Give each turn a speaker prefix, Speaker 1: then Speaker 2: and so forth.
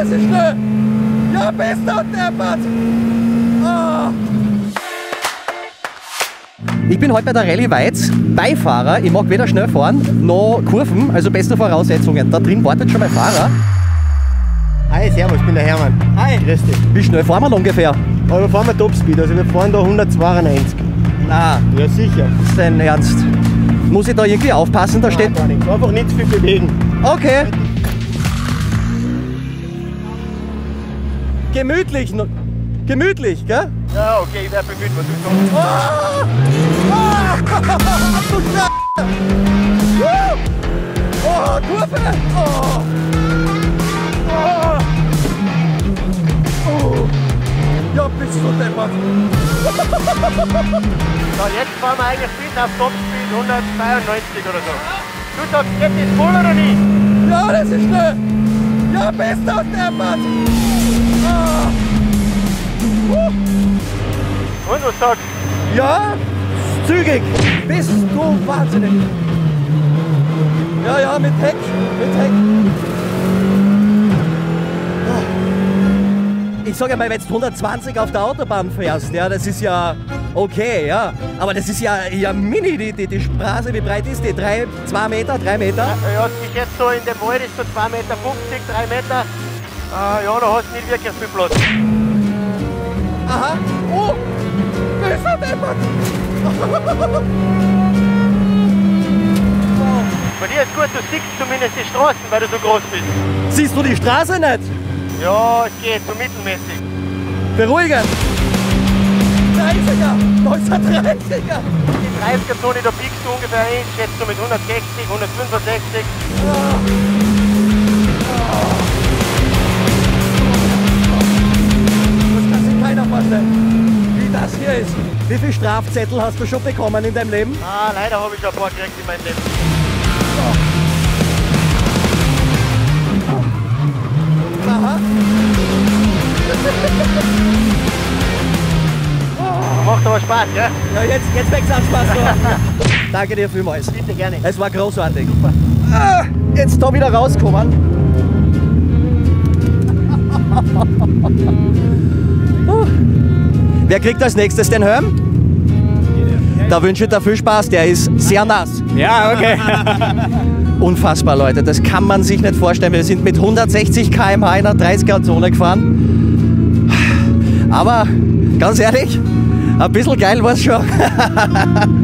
Speaker 1: das ist schnell! Ja, bester Deppert! Oh. Ich bin heute bei der Rallye Weiz Beifahrer. Ich mag weder schnell fahren noch Kurven, also beste Voraussetzungen. Da drin wartet schon mein Fahrer.
Speaker 2: Hi, servus, ich bin der Hermann.
Speaker 1: Hi.
Speaker 2: Grüß dich.
Speaker 1: Wie schnell fahren wir ungefähr?
Speaker 2: Aber wir fahren mit Topspeed, also wir fahren da 192.
Speaker 1: Na,
Speaker 2: Ja, sicher.
Speaker 1: ist dein Ernst? Muss ich da irgendwie aufpassen? Da steht...
Speaker 2: Gar nichts. Einfach nicht zu viel bewegen.
Speaker 1: Okay. Gemütlich, gemütlich, gell?
Speaker 2: Ja, okay, ich werde bemüht, was du sagst.
Speaker 1: Du Scheiße! Oh, Kurve! Oh. Oh. Oh. Ja, bist du deppert!
Speaker 2: So, jetzt fahren wir eigentlich bis auf Topspeed 192 oder so. Du sagst, geht das voll oder nicht?
Speaker 1: Ja, das ist schnell! Ja, bester deppert! Oh.
Speaker 2: Und was sagst du?
Speaker 1: Ja, zügig! Bist du wahnsinnig! Ja, ja, mit Heck, mit Heck. Ich sage mal, wenn du 120 auf der Autobahn fährst, ja, das ist ja okay, ja. Aber das ist ja mini, die Straße, wie breit ist die? 2 Meter, 3 Meter?
Speaker 2: Ja, ich jetzt so in dem Wald ist so 2,50 Meter, 3 Meter. Ja, da hast du nicht wirklich viel Platz.
Speaker 1: Aha. Oh! Böser Deppert!
Speaker 2: Bei dir ist gut, du siehst zumindest die Straßen, weil du so groß bist.
Speaker 1: Siehst du die Straße nicht?
Speaker 2: Ja, es geht, so mittelmäßig.
Speaker 1: Beruhigend! 30er! 1930er!
Speaker 2: Die 30er-Zone, da biegst du ungefähr hin, schätzt du mit 160, 165.
Speaker 1: Das kann sich keiner vorstellen, wie das hier ist. Wie viele Strafzettel hast du schon bekommen in deinem Leben?
Speaker 2: Leider habe ich schon ein paar gekriegt in meinem Leben.
Speaker 1: Aha.
Speaker 2: Macht aber Spaß, ja?
Speaker 1: Ja, jetzt fängt es an Spaß zu machen. Danke dir vielmals.
Speaker 2: Bitte gerne.
Speaker 1: Es war großartig. Jetzt da wieder rauskommen. Wer kriegt als nächstes den Helm? Da wünsche ich dir viel Spaß, der ist sehr nass.
Speaker 3: Ja, okay.
Speaker 1: Unfassbar, Leute, das kann man sich nicht vorstellen. Wir sind mit 160 km/h in einer 30er-Zone gefahren. Aber ganz ehrlich, ein bisschen geil war es schon.